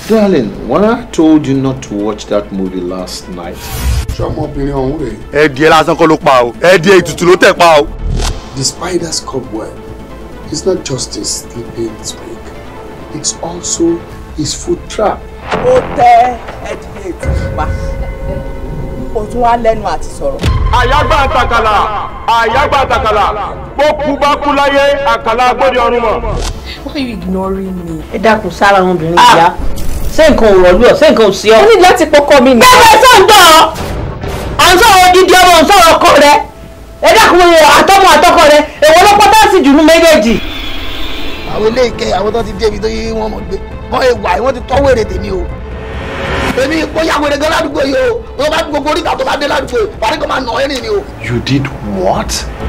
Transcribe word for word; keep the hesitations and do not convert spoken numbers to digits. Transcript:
Darling, when I told you not to watch that movie last night. The spider's cobweb is not just a sleeping twig, it's also his food trap. Ayagba takala, ayagba takala. Boku bakulaye akala gbodi orun mo. Why are you ignoring me? Ẹ dákun sára ọmọbìnrin ìyá. Ṣé nǹkan ò rọ̀lú ọ̀, ṣé nǹkan ò sí ọ? Ó ní láti pọkọ mi ni. Bẹ́ẹ̀ sọ ń tọ́. À ń sọ̀rọ̀ odidi ọmọ ń sọ̀rọ̀ ọkọ rẹ̀. Ẹ dákun àtọmọ àtọkọ rẹ̀. Èwo ló pọ́tà sí jù nú méjèèjì? Àwọn ilé ìkẹyà àwọn tó ti débi tó yí wọn mọ̀ gbé. Wọ́n èèwà wọ́n ti tọ́wọ́ èrè tèmi o. Èmi kò yà wèrè gan ládùúgbò yìí o. Wọ́n bá gbogbo oríta tó bá dé ládùúgbò yìí. Wàá ní kó máa nà ẹ́ nìyí o. You did what?